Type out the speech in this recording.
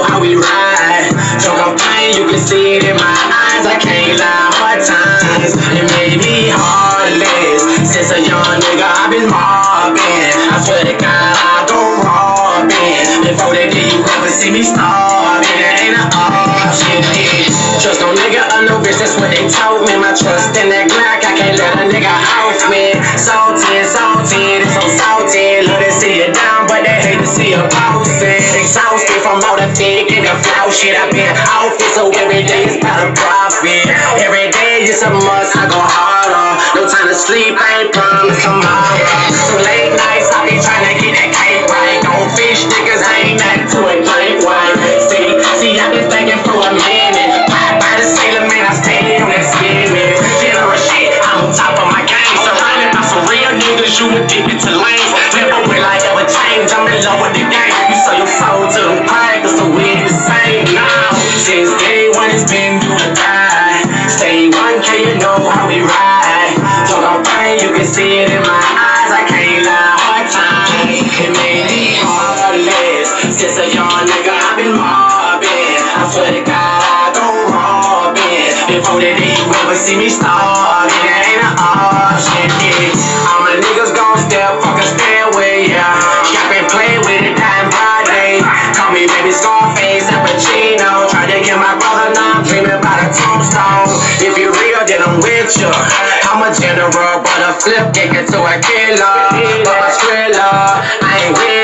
how we ride. Talk of pain, you can see it in my eyes. I can't lie, hard times, it made me heartless. Since a young nigga, I've been mobbing. I swear to God, I go robbing. Before that day, you ever see me starving. It ain't an option. Trust no nigga or no bitch, that's what they told me. My trust in that Glock, I can't let a nigga off me. Salty, salty, it's so salty. Love to see you down, but they hate to see you bouncing. Exhausted from all the fake and the flow shit. I've been off it, so every day it's about a profit. Every day it's a must, I go harder. No time to sleep, I ain't promised tomorrow. So late nights, I be trying to get that cake right. Don't fish niggas, I ain't nothing to a blank white. See, I been thinking for a minute. By the sailor man, I stay on that skimming. General shit, I'm on top of my game. Surrounded by some real niggas, you addicted to lanes. Never will I ever change, I'm in love with the game. You sell your soul to them crackers, so we ain't the same now. Since day one, it's been do or die. Stay 1K, you know how we ride. Talk on pain, you can see it in my eyes. I can't lie, hard time, it made me heartless. Since a young nigga, I've been mobbing. I swear to God, I go robbing. Before that day, you ever see me starving. It ain't an option, yeah. All my niggas gon' step, fucking stay away, yeah. Strap and play with it, time Friday. Call me baby Scarface, Al Pacino. Try to get my brother, now I'm dreaming about a tombstone. If you real, then I'm with you. I'm a general, but a flip kicker to a killer. But a thriller, I ain't with